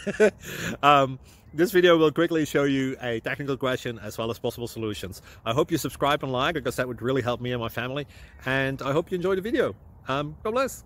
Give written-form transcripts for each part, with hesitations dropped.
This video will quickly show you a technical question as well as possible solutions. I hope you subscribe and like, because that would really help me and my family. And I hope you enjoy the video. God bless.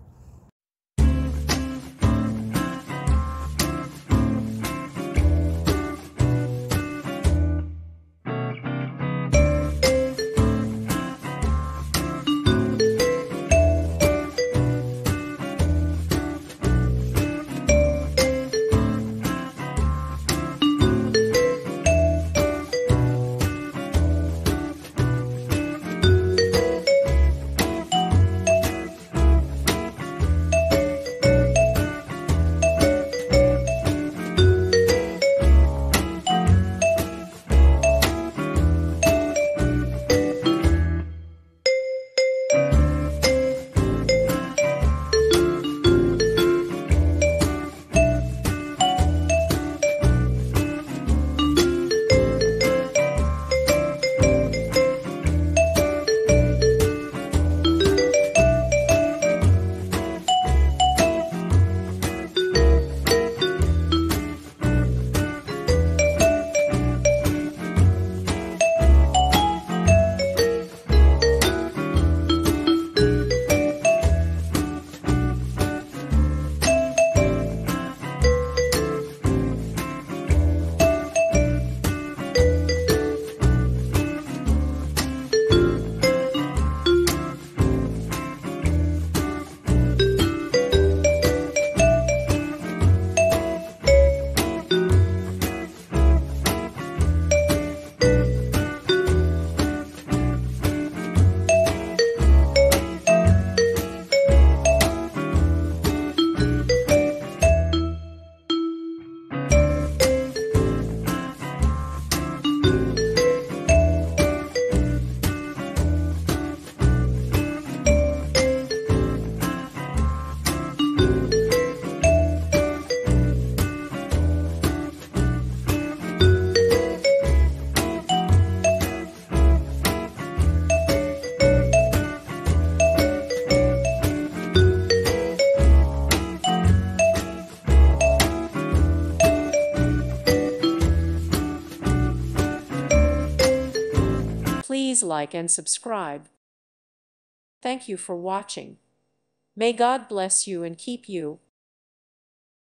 Please like and subscribe. Thank you for watching. May God bless you and keep you.